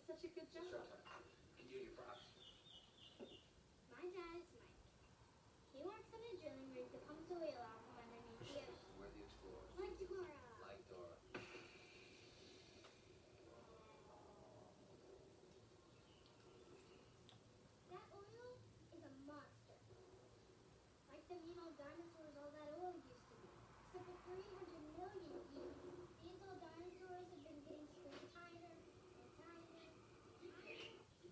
such a good job. Showtime. Can you do your props? My dad is Mike. He works on a drilling rig that pumps oil out from underneath the ocean. We're the explorers. Like Dora. Like Dora. That oil is a monster. Like the mean old dinosaurs all that oil used to be. Except for 300 million years. These old dinosaurs have been getting screwed tighter and tighter and tighter.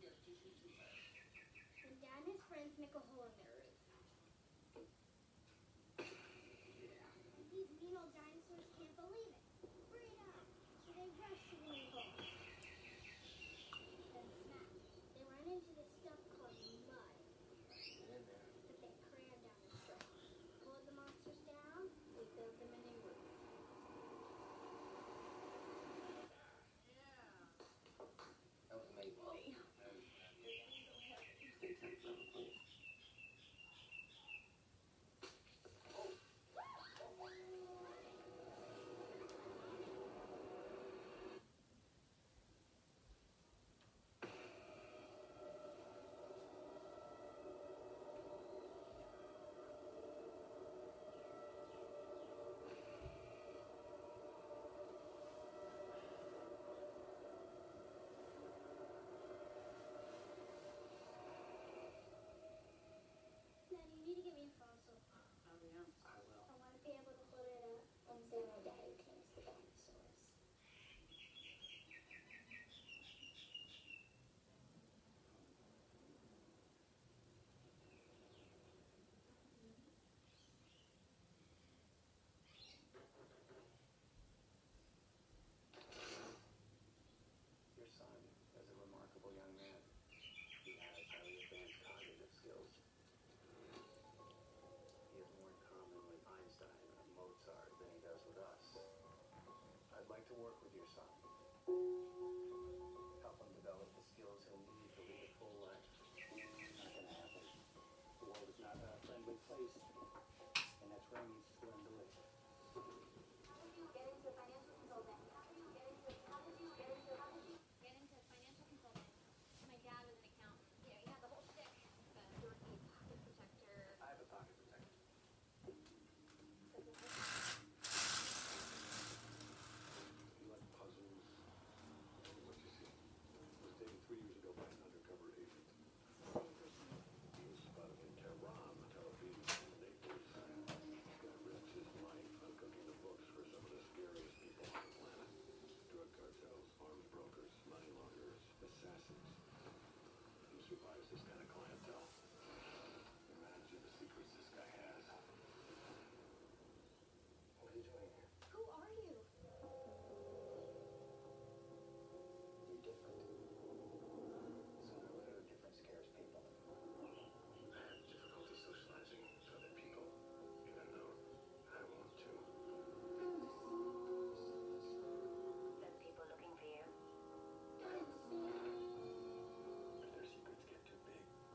When Dad and his friends make a hole in their roof. These mean old dinosaurs can't believe it. Freed up. So they rush to the new hole. Then snap. They run into this stuff called mud. Get in there. But they cram down the straight. Pull the monsters down, we build them a new roof. That was amazing. Stay tense, please. Daddy, you need to get me a fossil. Oh, yeah. I will. I want to be able to put it up and say my daddy came to the dinosaurs. Your son is a remarkable young man. He has highly advanced cognitive skills. He has more in common with Einstein and Mozart than he does with us. I'd like to work with your son. Help him develop the skills he'll need to lead a full life. It's not going to happen. The world is not a friendly place, and that's where he needs to learn to live. How did you get into financial consulting? How did you get into financial consulting? My dad was an accountant. Yeah, he had the whole shtick. The Dorothy pocket protector. I have a pocket protector. You like puzzles? What you see? Was taken 3 years ago by an undercover agent. He was spotted in Tehran, Tel Aviv, and Naples. This guy risks his life on cooking the books for some of the scariest people on the planet. Drug cartels, arms brokers, money launderers, assassins. Who survives this kind of clientele? Imagine the secrets this guy has. What are you doing here? Who are you? You're different. Sooner or later, different scares people. I have difficulty socializing with other people, even though I want to. There's people looking for you. If their secrets get too big,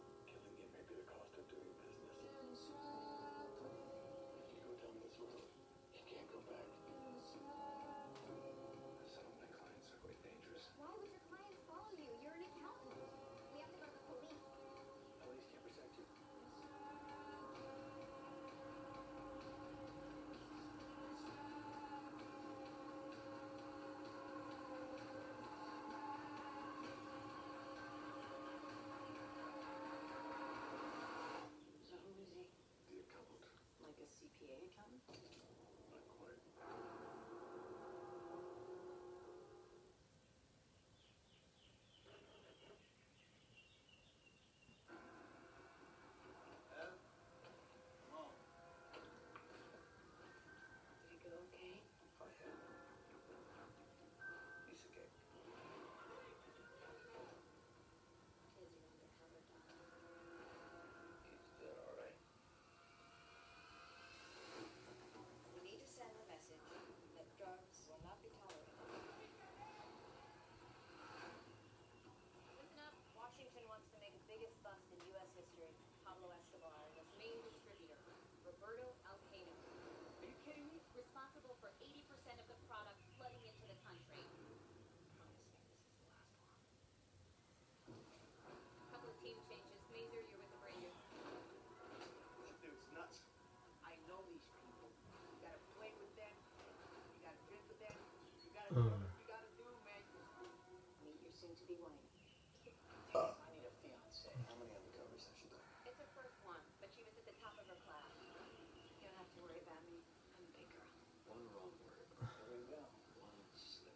do what you gotta do, man. Meet your soon-to-be wife. I need a fiance. How many undercovers has she done? It's her first one, but she was at the top of her class. You don't have to worry about me. I'm a big girl. One wrong word, There we go. one slip.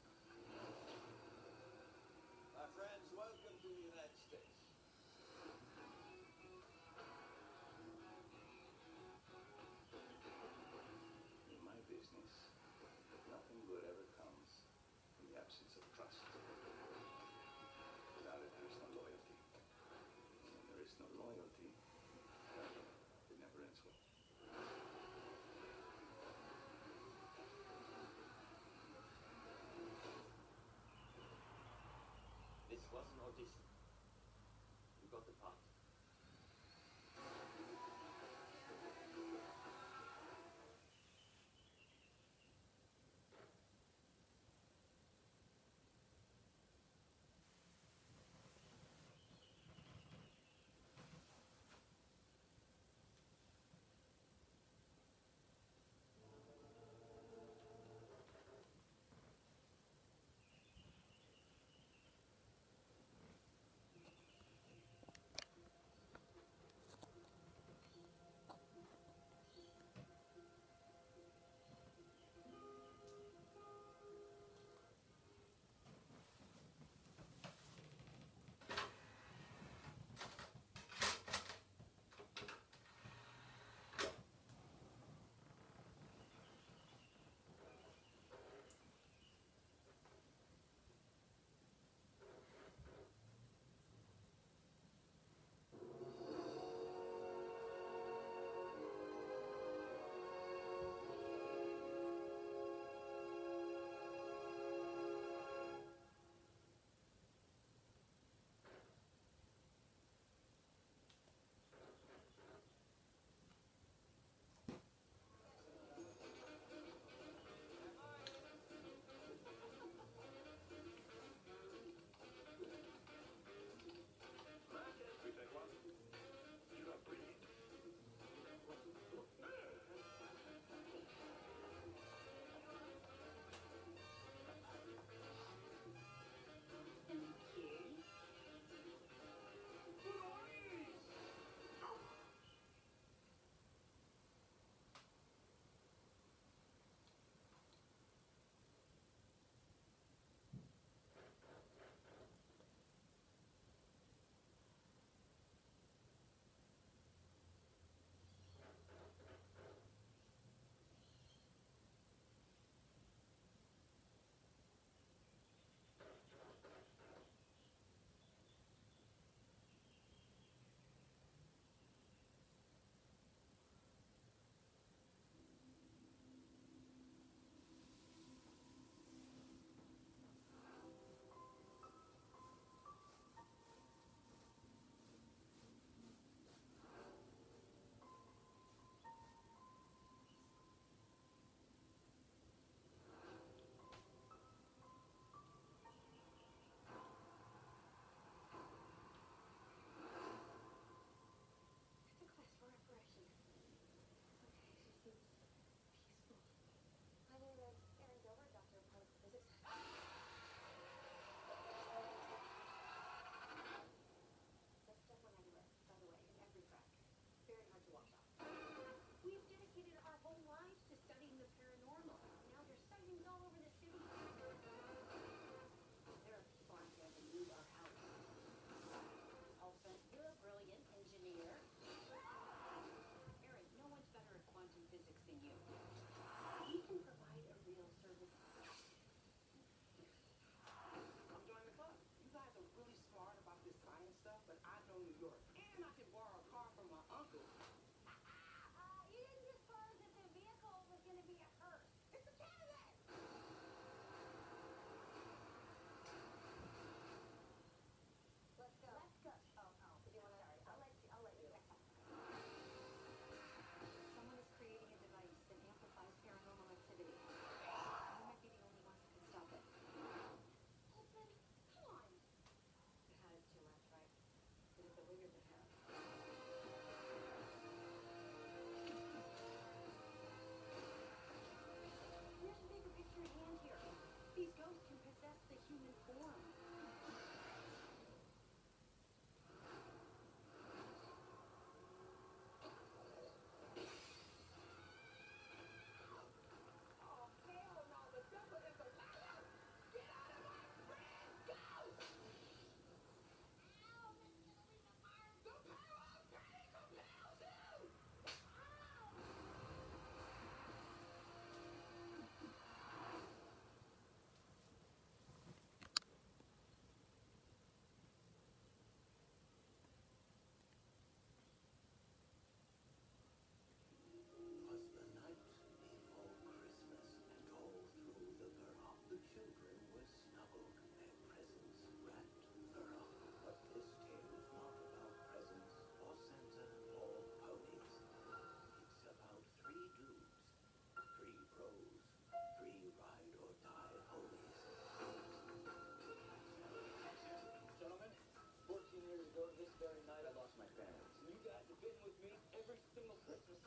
My friends, welcome to the United States. In my business, nothing good ever comes from the absence of trust.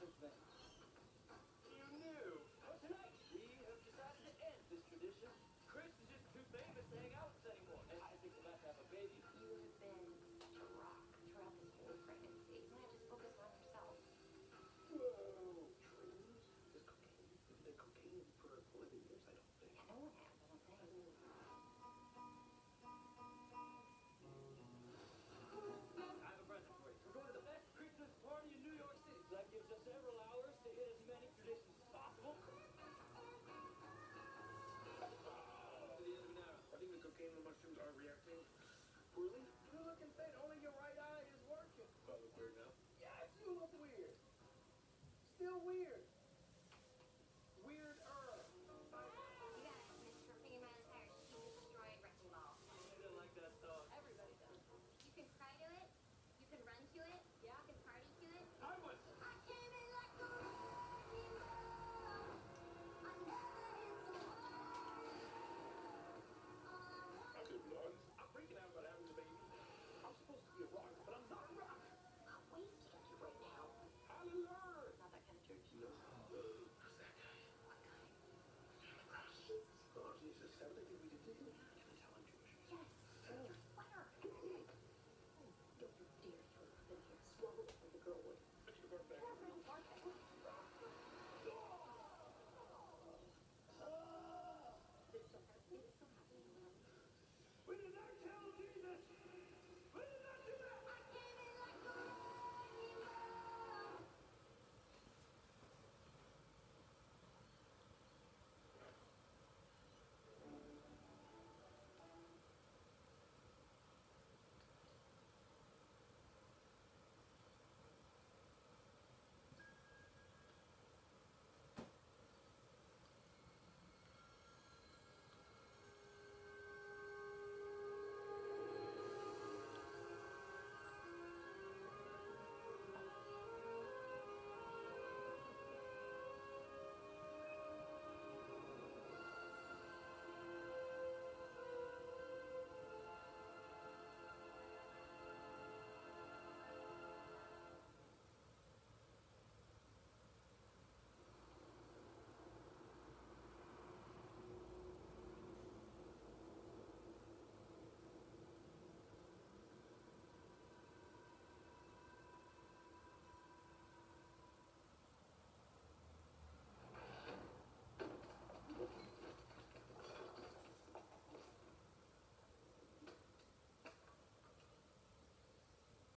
since then. You knew. Well, tonight we have decided to end this tradition. Chris is just too famous to hang out with us anymore, and I think we'll have to have a baby. You have been such a rock throughout this whole pregnancy. You might just focus on yourself. Whoa, dreams? This cocaine? The cocaine for a living years, I don't think. Yeah, no one has, I don't think. I have a present for you. We're going to the best Christmas party in New York City. That gives us several hours to hit as many traditions as possible. To the end of an hour. I think the cocaine and the mushrooms are reacting poorly. You look insane. Only your right eye is working. Do I look weird now? Yes, you look weird. Still weird. Weirder. You guys, Mr. Finger My Entire She Destroyed Wrecking Ball. I don't like that song. Everybody does. You can cry to it. You can run to it. Yeah. You can party to it. I was. I came in like a wrecking ball. I never hit so hard. All I want. I could be honest. I'm freaking out about having a baby. I'm supposed to be a rock, but I'm not a rock. I'm wasting you right now. I'll learn. Not that kind of church. No. Who's that guy? What kind? Oh, Jesus. Haven't they think we did